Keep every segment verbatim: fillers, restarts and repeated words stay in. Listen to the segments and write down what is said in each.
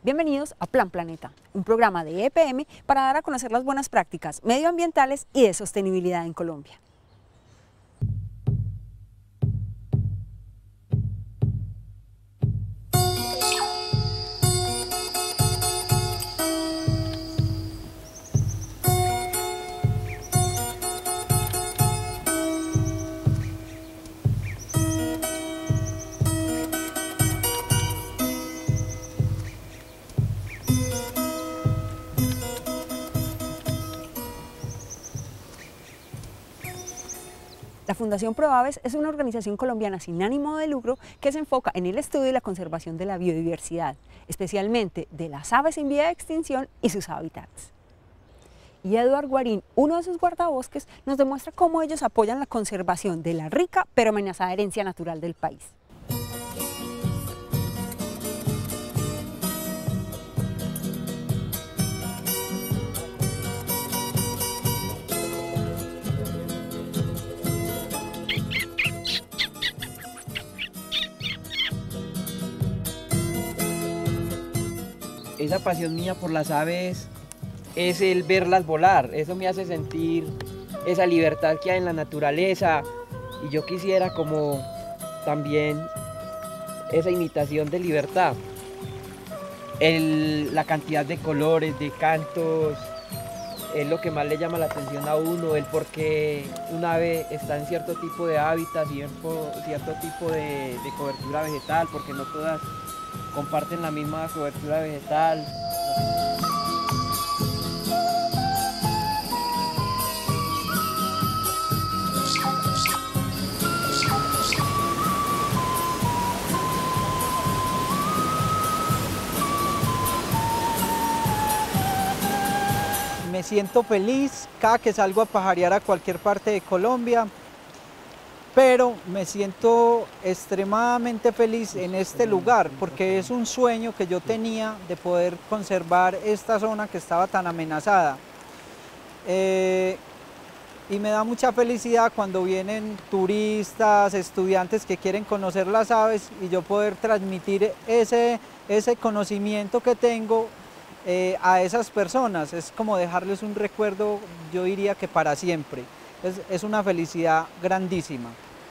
Bienvenidos a Plan Planeta, un programa de E P M para dar a conocer las buenas prácticas medioambientales y de sostenibilidad en Colombia. La Fundación Proaves es una organización colombiana sin ánimo de lucro que se enfoca en el estudio y la conservación de la biodiversidad, especialmente de las aves en vía de extinción y sus hábitats. Y Eduard Guarín, uno de sus guardabosques, nos demuestra cómo ellos apoyan la conservación de la rica pero amenazada herencia natural del país. Esa pasión mía por las aves es el verlas volar, eso me hace sentir esa libertad que hay en la naturaleza y yo quisiera como también esa imitación de libertad. El, la cantidad de colores, de cantos, es lo que más le llama la atención a uno, el por qué un ave está en cierto tipo de hábitat y en cierto tipo de, de cobertura vegetal, porque no todas comparten la misma cobertura vegetal. Me siento feliz cada que salgo a pajarear a cualquier parte de Colombia, pero me siento extremadamente feliz en este lugar porque es un sueño que yo tenía de poder conservar esta zona que estaba tan amenazada. Eh, y me da mucha felicidad cuando vienen turistas, estudiantes que quieren conocer las aves y yo poder transmitir ese, ese conocimiento que tengo eh, a esas personas. Es como dejarles un recuerdo, yo diría que para siempre. Es, es una felicidad grandísima.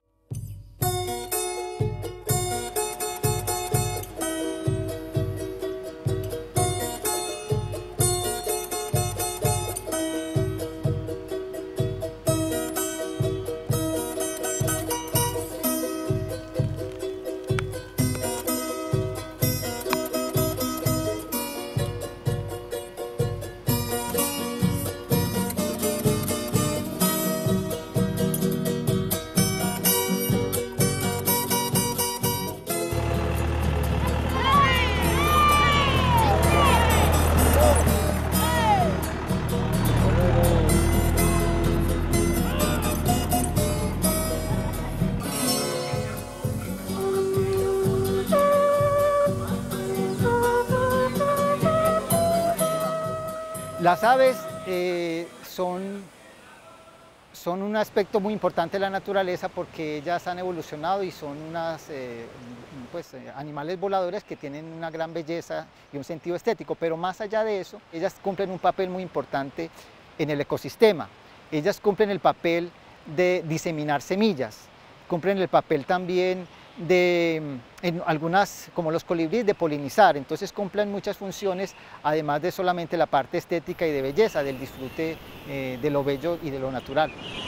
Las aves eh, son, son un aspecto muy importante de la naturaleza porque ellas han evolucionado y son unas, eh, pues, eh, animales voladores que tienen una gran belleza y un sentido estético, pero más allá de eso, ellas cumplen un papel muy importante en el ecosistema. Ellas cumplen el papel de diseminar semillas, cumplen el papel también de, en algunas, como los colibríes, de polinizar, entonces cumplen muchas funciones, además de solamente la parte estética y de belleza, del disfrute eh, de lo bello y de lo natural.